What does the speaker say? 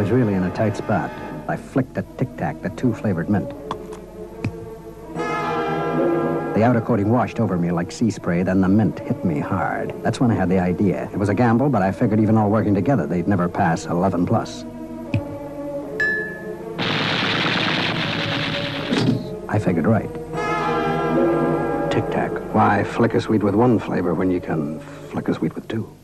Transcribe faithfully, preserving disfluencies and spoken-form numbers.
was really in a tight spot. I flicked the Tic Tac, the two-flavored mint. The outer coating washed over me like sea spray, then the mint hit me hard. That's when I had the idea. It was a gamble, but I figured even all working together, they'd never pass eleven plus. I figured right. Tic Tac. Why flick a sweet with one flavor when you can flick a sweet with two?